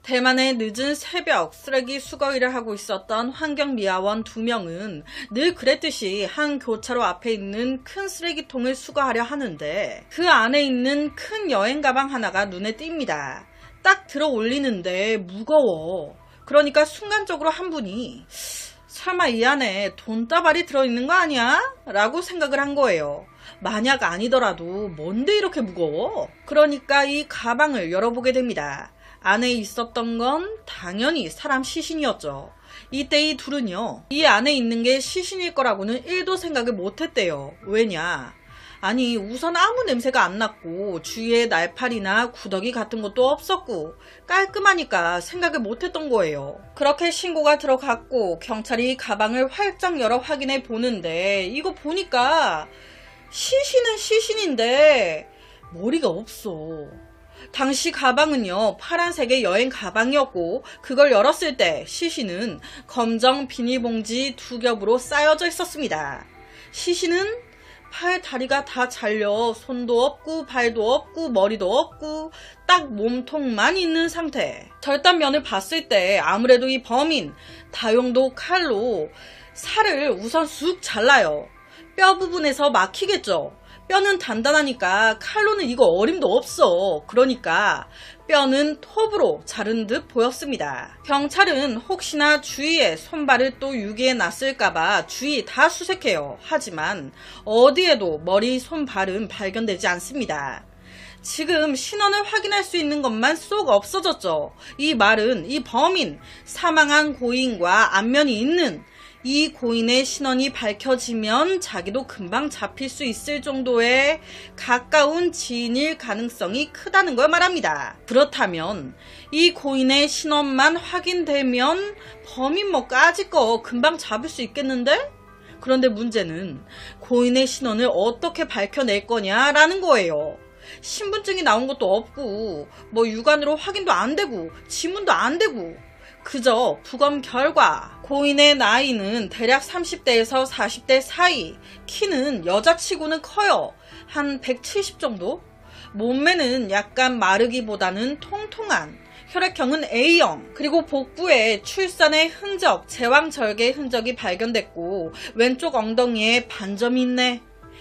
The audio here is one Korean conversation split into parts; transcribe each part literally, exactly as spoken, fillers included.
대만의 늦은 새벽 쓰레기 수거 일을 하고 있었던 환경미화원 두 명은 늘 그랬듯이 한 교차로 앞에 있는 큰 쓰레기통을 수거하려 하는데 그 안에 있는 큰 여행 가방 하나가 눈에 띕니다. 딱 들어 올리는데 무거워. 그러니까 순간적으로 한 분이 설마 이 안에 돈다발이 들어있는 거 아니야? 라고 생각을 한 거예요. 만약 아니더라도 뭔데 이렇게 무거워? 그러니까 이 가방을 열어보게 됩니다. 안에 있었던 건 당연히 사람 시신이었죠. 이때 이 둘은요, 이 안에 있는 게 시신일 거라고는 일도 생각을 못했대요. 왜냐? 아니, 우선 아무 냄새가 안 났고 주위에 날파리나 구더기 같은 것도 없었고 깔끔하니까 생각을 못했던 거예요. 그렇게 신고가 들어갔고 경찰이 가방을 활짝 열어 확인해 보는데 이거 보니까 시신은 시신인데 머리가 없어. 당시 가방은요, 파란색의 여행 가방이었고 그걸 열었을 때 시신은 검정 비닐봉지 두 겹으로 쌓여져 있었습니다. 시신은 팔, 다리가 다 잘려 손도 없고 발도 없고 머리도 없고 딱 몸통만 있는 상태. 절단면을 봤을 때 아무래도 이 범인 다용도 칼로 살을 우선 쑥 잘라요. 뼈 부분에서 막히겠죠. 뼈는 단단하니까 칼로는 이거 어림도 없어. 그러니까 뼈는 톱으로 자른 듯 보였습니다. 경찰은 혹시나 주위에 손발을 또 유기해 놨을까봐 주위 다 수색해요. 하지만 어디에도 머리, 손발은 발견되지 않습니다. 지금 신원을 확인할 수 있는 것만 쏙 없어졌죠. 이 말은 이 범인, 사망한 고인과 안면이 있는 이 고인의 신원이 밝혀지면 자기도 금방 잡힐 수 있을 정도의 가까운 지인일 가능성이 크다는 걸 말합니다. 그렇다면 이 고인의 신원만 확인되면 범인 뭐 까짓 거 금방 잡을 수 있겠는데? 그런데 문제는 고인의 신원을 어떻게 밝혀낼 거냐라는 거예요. 신분증이 나온 것도 없고 뭐 육안으로 확인도 안 되고 지문도 안 되고 그저 부검 결과 고인의 나이는 대략 삼십 대에서 사십 대 사이, 키는 여자치고는 커요. 한 백칠십 정도? 몸매는 약간 마르기보다는 통통한, 혈액형은 A형, 그리고 복부에 출산의 흔적, 제왕절개 흔적이 발견됐고 왼쪽 엉덩이에 반점이 있네.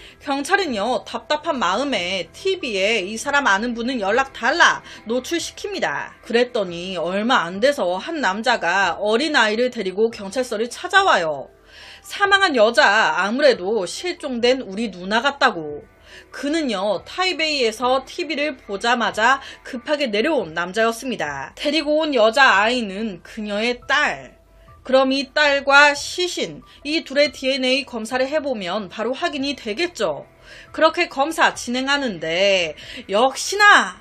경찰은요, 답답한 마음에 티비에 이 사람 아는 분은 연락 달라 노출시킵니다. 그랬더니 얼마 안 돼서 한 남자가 어린아이를 데리고 경찰서를 찾아와요. 사망한 여자 아무래도 실종된 우리 누나 같다고. 그는요, 타이베이에서 티비를 보자마자 급하게 내려온 남자였습니다. 데리고 온 여자아이는 그녀의 딸. 그럼 이 딸과 시신, 이 둘의 디엔에이 검사를 해보면 바로 확인이 되겠죠. 그렇게 검사 진행하는데 역시나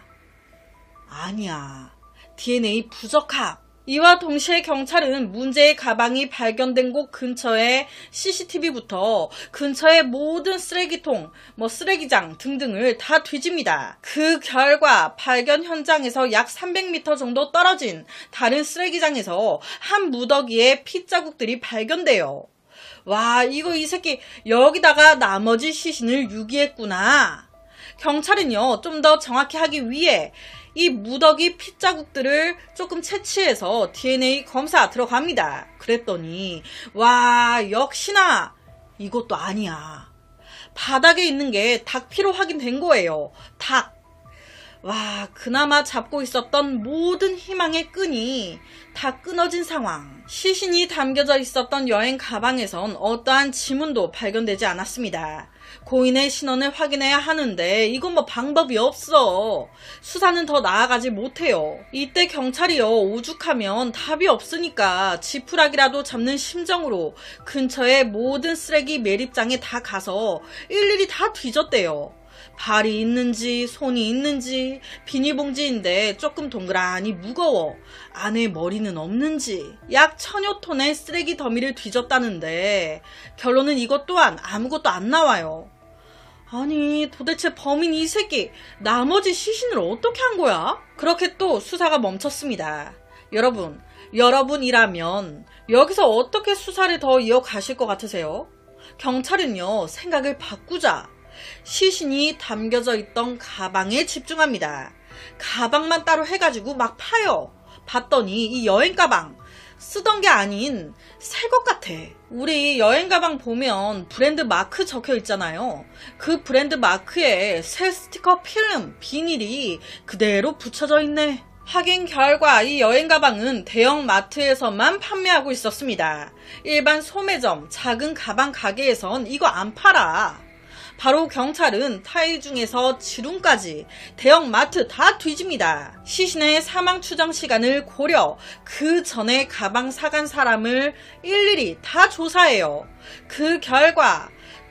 아니야. 디엔에이 부적합. 이와 동시에 경찰은 문제의 가방이 발견된 곳 근처의 씨씨티비부터 근처의 모든 쓰레기통, 뭐 쓰레기장 등등을 다 뒤집니다. 그 결과 발견 현장에서 약 삼백 미터 정도 떨어진 다른 쓰레기장에서 한 무더기에 핏자국들이 발견돼요. 와, 이거 이 새끼 여기다가 나머지 시신을 유기했구나. 경찰은요, 좀 더 정확히 하기 위해 이 무더기 핏자국들을 조금 채취해서 디엔에이 검사 들어갑니다. 그랬더니 와, 역시나 이것도 아니야. 바닥에 있는 게 닭피로 확인된 거예요. 닭. 와, 그나마 잡고 있었던 모든 희망의 끈이 다 끊어진 상황. 시신이 담겨져 있었던 여행 가방에선 어떠한 지문도 발견되지 않았습니다. 고인의 신원을 확인해야 하는데 이건 뭐 방법이 없어. 수사는 더 나아가지 못해요. 이때 경찰이요, 오죽하면 답이 없으니까 지푸라기라도 잡는 심정으로 근처의 모든 쓰레기 매립장에 다 가서 일일이 다 뒤졌대요. 발이 있는지 손이 있는지, 비닐봉지인데 조금 동그라니 무거워, 안에 머리는 없는지, 약 천여 톤의 쓰레기 더미를 뒤졌다는데 결론은 이것 또한 아무것도 안 나와요. 아니, 도대체 범인 이 새끼 나머지 시신을 어떻게 한 거야? 그렇게 또 수사가 멈췄습니다. 여러분, 여러분이라면 여기서 어떻게 수사를 더 이어가실 것 같으세요? 경찰은요, 생각을 바꾸자 시신이 담겨져 있던 가방에 집중합니다. 가방만 따로 해가지고 막 파요. 봤더니 이 여행 가방 쓰던 게 아닌 새 것 같아. 우리 여행 가방 보면 브랜드 마크 적혀 있잖아요. 그 브랜드 마크에 새 스티커 필름, 비닐이 그대로 붙여져 있네. 확인 결과 이 여행 가방은 대형 마트에서만 판매하고 있었습니다. 일반 소매점, 작은 가방 가게에선 이거 안 팔아. 바로 경찰은 타이중에서 지lun까지 대형 마트 다 뒤집니다. 시신의 사망 추정 시간을 고려, 그 전에 가방 사간 사람을 일일이 다 조사해요. 그 결과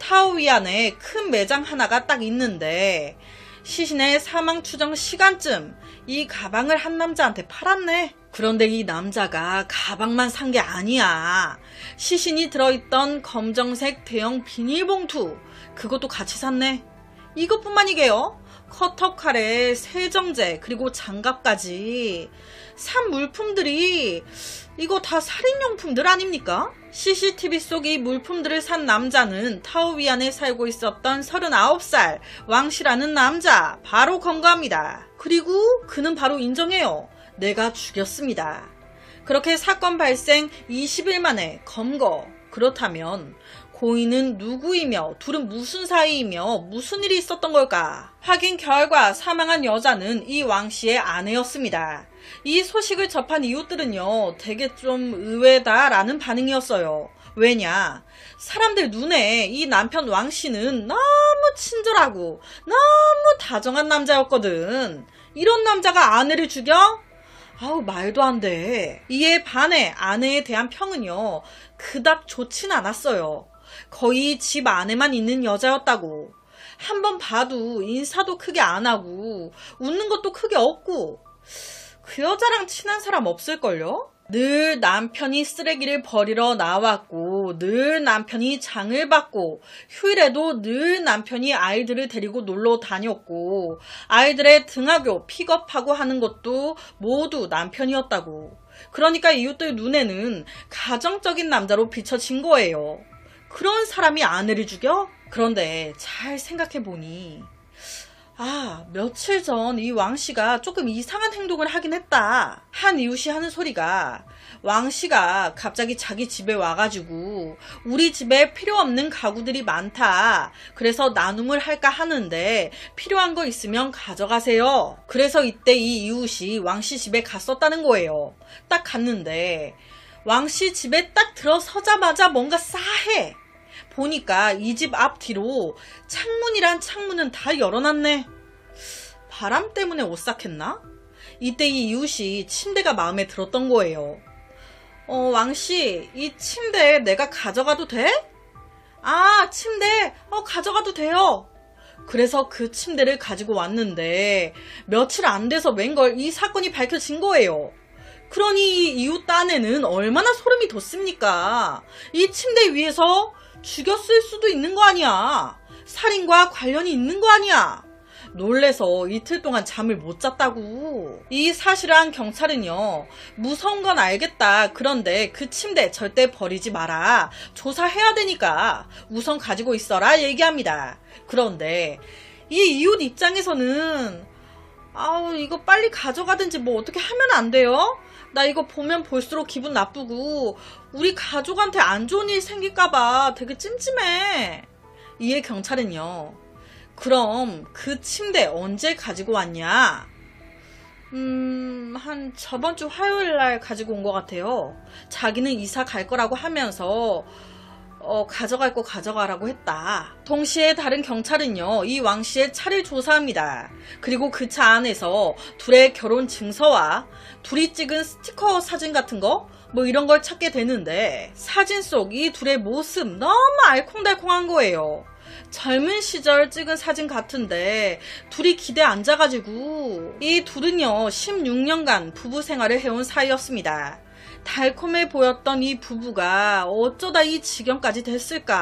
타오위안에 큰 매장 하나가 딱 있는데 시신의 사망 추정 시간쯤 이 가방을 한 남자한테 팔았네. 그런데 이 남자가 가방만 산 게 아니야. 시신이 들어있던 검정색 대형 비닐봉투, 그것도 같이 샀네. 이것뿐만이게요. 커터, 칼에 세정제, 그리고 장갑까지 산 물품들이 이거 다 살인용품들 아닙니까? 씨씨티비 속 이 물품들을 산 남자는 타오위안에 살고 있었던 서른아홉 살 왕씨라는 남자, 바로 검거합니다. 그리고 그는 바로 인정해요. 내가 죽였습니다. 그렇게 사건 발생 이십 일 만에 검거. 그렇다면 고인은 누구이며 둘은 무슨 사이이며 무슨 일이 있었던 걸까? 확인 결과 사망한 여자는 이 왕씨의 아내였습니다. 이 소식을 접한 이웃들은요, 되게 좀 의외다라는 반응이었어요. 왜냐? 사람들 눈에 이 남편 왕씨는 너무 친절하고 너무 다정한 남자였거든. 이런 남자가 아내를 죽여? 아우, 말도 안 돼. 이에 반해 아내에 대한 평은요, 그닥 좋진 않았어요. 거의 집 안에만 있는 여자였다고. 한번 봐도 인사도 크게 안 하고 웃는 것도 크게 없고. 그 여자랑 친한 사람 없을걸요? 늘 남편이 쓰레기를 버리러 나왔고, 늘 남편이 장을 받고, 휴일에도 늘 남편이 아이들을 데리고 놀러 다녔고, 아이들의 등하교 픽업하고 하는 것도 모두 남편이었다고. 그러니까 이웃들 눈에는 가정적인 남자로 비춰진 거예요. 그런 사람이 아내를 죽여? 그런데 잘 생각해보니, 아, 며칠 전 이 왕씨가 조금 이상한 행동을 하긴 했다. 한 이웃이 하는 소리가, 왕씨가 갑자기 자기 집에 와가지고 우리 집에 필요 없는 가구들이 많다. 그래서 나눔을 할까 하는데 필요한 거 있으면 가져가세요. 그래서 이때 이 이웃이 왕씨 집에 갔었다는 거예요. 딱 갔는데 왕씨 집에 딱 들어서자마자 뭔가 싸해. 보니까 이 집 앞뒤로 창문이란 창문은 다 열어놨네. 바람 때문에 오싹했나? 이때 이 이웃이 침대가 마음에 들었던 거예요. 어, 왕씨, 이 침대 내가 가져가도 돼? 아, 침대, 어, 가져가도 돼요. 그래서 그 침대를 가지고 왔는데 며칠 안 돼서 웬걸 이 사건이 밝혀진 거예요. 그러니 이 이웃 딴에는 얼마나 소름이 돋습니까? 이 침대 위에서 죽였을 수도 있는 거 아니야. 살인과 관련이 있는 거 아니야. 놀래서 이틀 동안 잠을 못 잤다고. 이 사실을 한 경찰은요, 무서운 건 알겠다. 그런데 그 침대 절대 버리지 마라. 조사해야 되니까 우선 가지고 있어라 얘기합니다. 그런데 이 이웃 입장에서는 아우, 이거 빨리 가져가든지 뭐 어떻게 하면 안 돼요? 나 이거 보면 볼수록 기분 나쁘고 우리 가족한테 안 좋은 일 생길까봐 되게 찜찜해. 이에 경찰은요, 그럼 그 침대 언제 가지고 왔냐? 음, 한 저번 주 화요일 날 가지고 온 것 같아요. 자기는 이사 갈 거라고 하면서 어, 가져갈 거 가져가라고 했다. 동시에 다른 경찰은요, 이 왕씨의 차를 조사합니다. 그리고 그 차 안에서 둘의 결혼 증서와 둘이 찍은 스티커 사진 같은 거, 뭐 이런 걸 찾게 되는데, 사진 속 이 둘의 모습 너무 알콩달콩한 거예요. 젊은 시절 찍은 사진 같은데 둘이 기대에 앉아가지고, 이 둘은요 십육 년간 부부 생활을 해온 사이였습니다. 달콤해 보였던 이 부부가 어쩌다 이 지경까지 됐을까?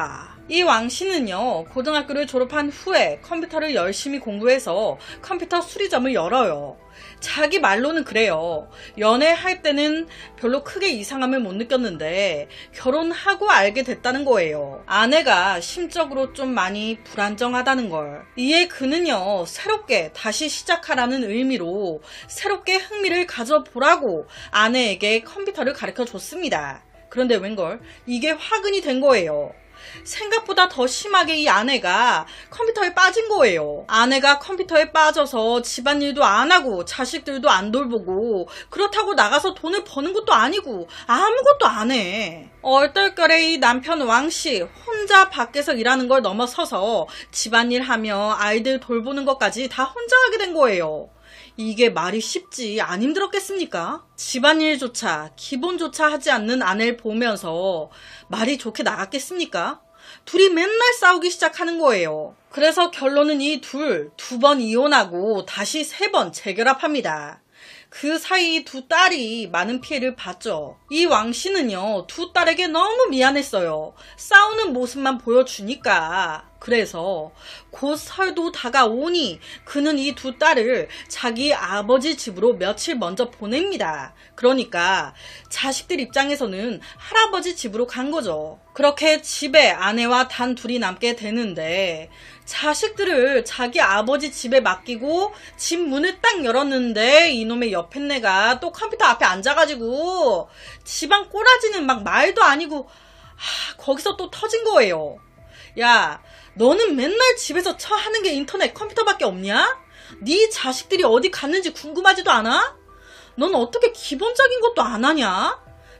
이 왕 씨는요, 고등학교를 졸업한 후에 컴퓨터를 열심히 공부해서 컴퓨터 수리점을 열어요. 자기 말로는 그래요. 연애할 때는 별로 크게 이상함을 못 느꼈는데 결혼하고 알게 됐다는 거예요. 아내가 심적으로 좀 많이 불안정하다는 걸. 이에 그는요, 새롭게 다시 시작하라는 의미로 새롭게 흥미를 가져보라고 아내에게 컴퓨터를 가르쳐 줬습니다. 그런데 웬걸, 이게 화근이 된 거예요. 생각보다 더 심하게 이 아내가 컴퓨터에 빠진 거예요. 아내가 컴퓨터에 빠져서 집안일도 안 하고 자식들도 안 돌보고 그렇다고 나가서 돈을 버는 것도 아니고 아무것도 안 해. 얼떨결에 이 남편 왕씨 혼자 밖에서 일하는 걸 넘어서서 집안일 하며 아이들 돌보는 것까지 다 혼자 하게 된 거예요. 이게 말이 쉽지 안 힘들었겠습니까? 집안일조차 기본조차 하지 않는 아내를 보면서 말이 좋게 나갔겠습니까? 둘이 맨날 싸우기 시작하는 거예요. 그래서 결론은 이 둘 두 번 이혼하고 다시 세 번 재결합합니다. 그 사이 두 딸이 많은 피해를 봤죠. 이 왕 씨는요, 두 딸에게 너무 미안했어요. 싸우는 모습만 보여주니까. 그래서 곧 설도 다가오니 그는 이 두 딸을 자기 아버지 집으로 며칠 먼저 보냅니다. 그러니까 자식들 입장에서는 할아버지 집으로 간 거죠. 그렇게 집에 아내와 단 둘이 남게 되는데 자식들을 자기 아버지 집에 맡기고 집 문을 딱 열었는데 이놈의 옆했네가 또 컴퓨터 앞에 앉아가지고 집안 꼬라지는 막 말도 아니고 하, 거기서 또 터진 거예요. 야, 너는 맨날 집에서 쳐 하는 게 인터넷 컴퓨터밖에 없냐? 네 자식들이 어디 갔는지 궁금하지도 않아? 넌 어떻게 기본적인 것도 안 하냐?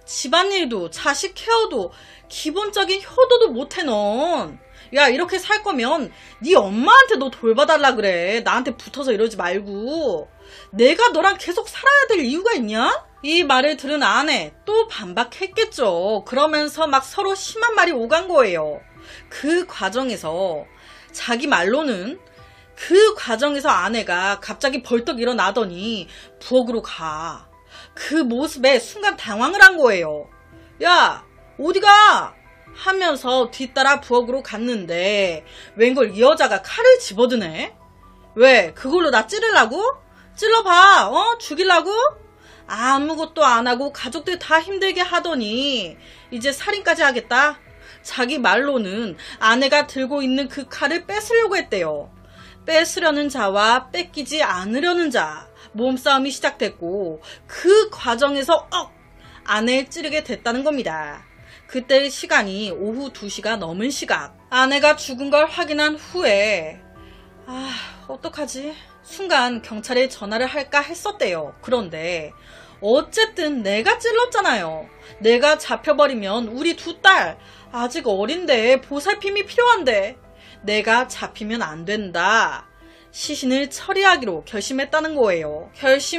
집안일도 자식 케어도 기본적인 효도도 못해 넌. 야, 이렇게 살 거면 네 엄마한테 너 돌봐달라 그래. 나한테 붙어서 이러지 말고. 내가 너랑 계속 살아야 될 이유가 있냐? 이 말을 들은 아내 또 반박했겠죠. 그러면서 막 서로 심한 말이 오간 거예요. 그 과정에서 자기 말로는 그 과정에서 아내가 갑자기 벌떡 일어나더니 부엌으로 가. 그 모습에 순간 당황을 한 거예요. 야, 어디가? 하면서 뒤따라 부엌으로 갔는데 웬걸 이 여자가 칼을 집어드네? 왜? 그걸로 나 찌르려고? 찔러봐. 어? 죽이려고? 아무것도 안 하고 가족들 다 힘들게 하더니 이제 살인까지 하겠다? 자기 말로는 아내가 들고 있는 그 칼을 뺏으려고 했대요. 뺏으려는 자와 뺏기지 않으려는 자, 몸싸움이 시작됐고 그 과정에서 억! 아내를 찌르게 됐다는 겁니다. 그때의 시간이 오후 두 시가 넘은 시각. 아내가 죽은 걸 확인한 후에 아, 어떡하지? 순간 경찰에 전화를 할까 했었대요. 그런데 어쨌든 내가 찔렀잖아요. 내가 잡혀버리면 우리 두 딸 아직 어린데 보살핌이 필요한데 내가 잡히면 안 된다. 시신을 처리하기로 결심했다는 거예요.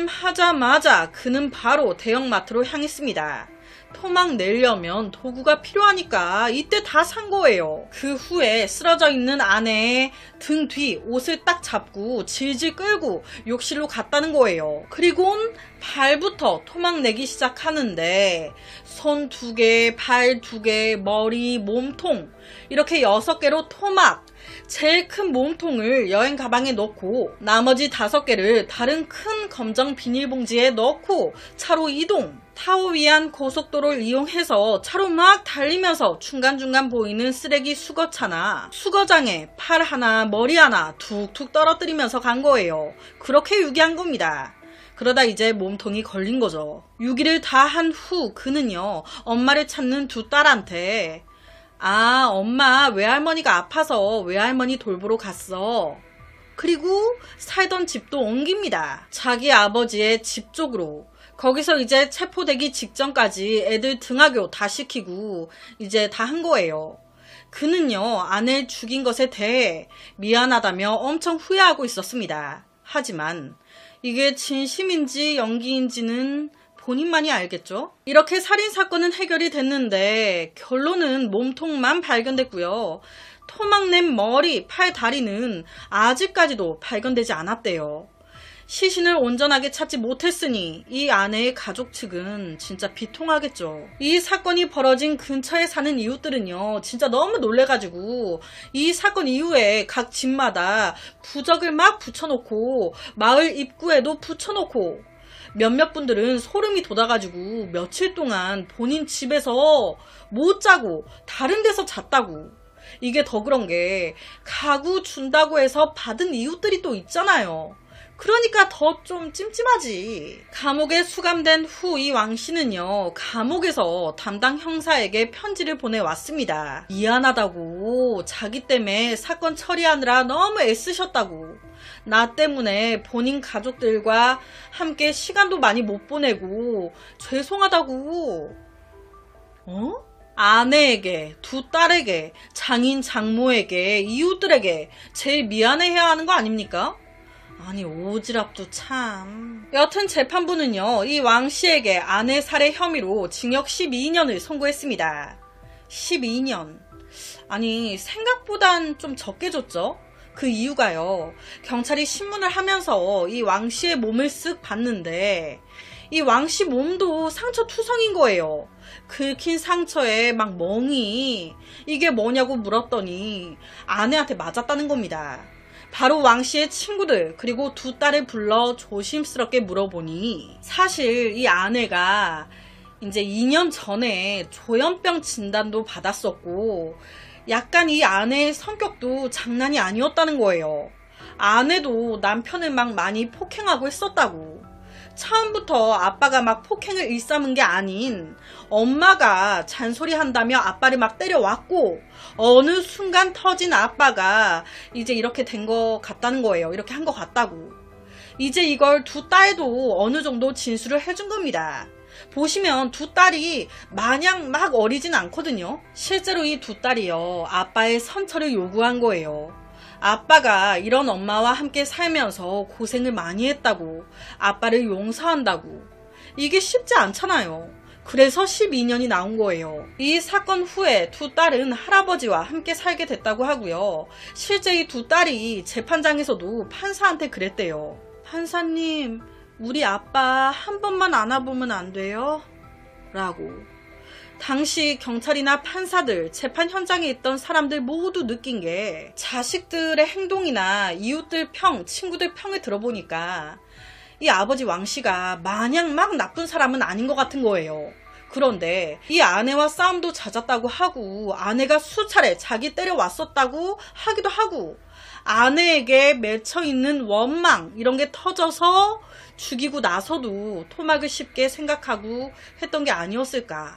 결심하자마자 그는 바로 대형마트로 향했습니다. 토막 내려면 도구가 필요하니까 이때 다 산 거예요. 그 후에 쓰러져 있는 아내의 등 뒤 옷을 딱 잡고 질질 끌고 욕실로 갔다는 거예요. 그리고는 발부터 토막 내기 시작하는데 손 두 개, 발 두 개, 머리, 몸통 이렇게 여섯 개로 토막. 제일 큰 몸통을 여행 가방에 넣고 나머지 다섯 개를 다른 큰 검정 비닐봉지에 넣고 차로 이동. 타오 위안 고속도로를 이용해서 차로 막 달리면서 중간중간 보이는 쓰레기 수거차나 수거장에 팔 하나 머리 하나 툭툭 떨어뜨리면서 간 거예요. 그렇게 유기한 겁니다. 그러다 이제 몸통이 걸린 거죠. 유기를 다 한 후 그는요, 엄마를 찾는 두 딸한테 아, 엄마 외할머니가 아파서 외할머니 돌보러 갔어. 그리고 살던 집도 옮깁니다. 자기 아버지의 집 쪽으로. 거기서 이제 체포되기 직전까지 애들 등하교 다 시키고 이제 다 한 거예요. 그는요, 아내를 죽인 것에 대해 미안하다며 엄청 후회하고 있었습니다. 하지만 이게 진심인지 연기인지는 본인만이 알겠죠? 이렇게 살인사건은 해결이 됐는데 결론은 몸통만 발견됐고요. 토막낸 머리, 팔, 다리는 아직까지도 발견되지 않았대요. 시신을 온전하게 찾지 못했으니 이 아내의 가족 측은 진짜 비통하겠죠. 이 사건이 벌어진 근처에 사는 이웃들은요, 진짜 너무 놀래가지고 이 사건 이후에 각 집마다 부적을 막 붙여놓고 마을 입구에도 붙여놓고 몇몇 분들은 소름이 돋아가지고 며칠 동안 본인 집에서 못 자고 다른 데서 잤다고. 이게 더 그런 게 가구 준다고 해서 받은 이웃들이 또 있잖아요. 그러니까 더 좀 찜찜하지. 감옥에 수감된 후 이 왕씨는요, 감옥에서 담당 형사에게 편지를 보내왔습니다. 미안하다고, 자기 때문에 사건 처리하느라 너무 애쓰셨다고, 나 때문에 본인 가족들과 함께 시간도 많이 못 보내고 죄송하다고. 어? 아내에게, 두 딸에게, 장인 장모에게, 이웃들에게 제일 미안해해야 하는 거 아닙니까? 아니, 오지랖도 참. 여튼 재판부는요, 이 왕씨에게 아내 살해 혐의로 징역 십이 년을 선고했습니다. 십이 년. 아니, 생각보단 좀 적게 줬죠? 그 이유가요, 경찰이 신문을 하면서 이 왕씨의 몸을 쓱 봤는데 이 왕씨 몸도 상처 투성인 거예요. 긁힌 상처에 막 멍이, 이게 뭐냐고 물었더니 아내한테 맞았다는 겁니다. 바로 왕씨의 친구들 그리고 두 딸을 불러 조심스럽게 물어보니 사실 이 아내가 이제 이 년 전에 조현병 진단도 받았었고 약간 이 아내의 성격도 장난이 아니었다는 거예요. 아내도 남편을 막 많이 폭행하고 했었다고. 처음부터 아빠가 막 폭행을 일삼은 게 아닌 엄마가 잔소리한다며 아빠를 막 때려왔고 어느 순간 터진 아빠가 이제 이렇게 된 거 같다는 거예요. 이렇게 한 거 같다고. 이제 이걸 두 딸도 어느 정도 진술을 해준 겁니다. 보시면 두 딸이 마냥 막 어리진 않거든요. 실제로 이 두 딸이요, 아빠의 선처를 요구한 거예요. 아빠가 이런 엄마와 함께 살면서 고생을 많이 했다고, 아빠를 용서한다고. 이게 쉽지 않잖아요. 그래서 십이 년이 나온 거예요. 이 사건 후에 두 딸은 할아버지와 함께 살게 됐다고 하고요. 실제 이 두 딸이 재판장에서도 판사한테 그랬대요. 판사님, 우리 아빠 한 번만 안아보면 안 돼요? 라고. 당시 경찰이나 판사들, 재판 현장에 있던 사람들 모두 느낀 게 자식들의 행동이나 이웃들 평, 친구들 평을 들어보니까 이 아버지 왕씨가 마냥 막 나쁜 사람은 아닌 것 같은 거예요. 그런데 이 아내와 싸움도 잦았다고 하고 아내가 수차례 자기 때려왔었다고 하기도 하고 아내에게 맺혀있는 원망 이런 게 터져서 죽이고 나서도 토막을 쉽게 생각하고 했던 게 아니었을까.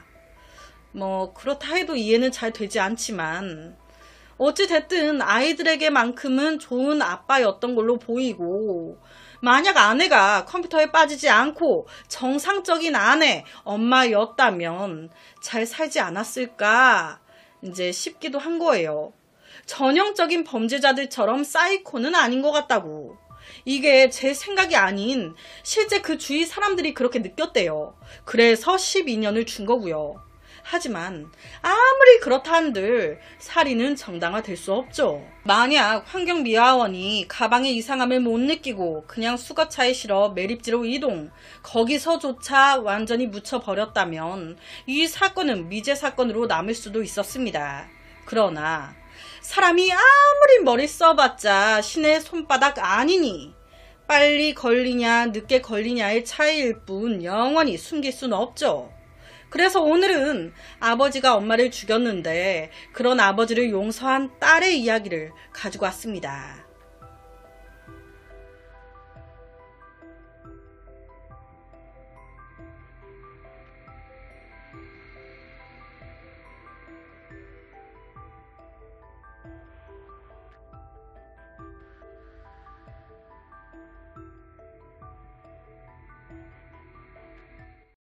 뭐 그렇다 해도 이해는 잘 되지 않지만 어찌됐든 아이들에게만큼은 좋은 아빠였던 걸로 보이고 만약 아내가 컴퓨터에 빠지지 않고 정상적인 아내, 엄마였다면 잘 살지 않았을까 이제 싶기도 한 거예요. 전형적인 범죄자들처럼 사이코는 아닌 것 같다고. 이게 제 생각이 아닌 실제 그 주위 사람들이 그렇게 느꼈대요. 그래서 십이 년을 준 거고요. 하지만 아무리 그렇다 한들 살인은 정당화될 수 없죠. 만약 환경미화원이 가방의 이상함을 못 느끼고 그냥 수거차에 실어 매립지로 이동, 거기서조차 완전히 묻혀버렸다면 이 사건은 미제 사건으로 남을 수도 있었습니다. 그러나 사람이 아무리 머리 써봤자 신의 손바닥 아니니 빨리 걸리냐 늦게 걸리냐의 차이일 뿐 영원히 숨길 수는 없죠. 그래서 오늘은 아버지가 엄마를 죽였는데 그런 아버지를 용서한 딸의 이야기를 가지고 왔습니다.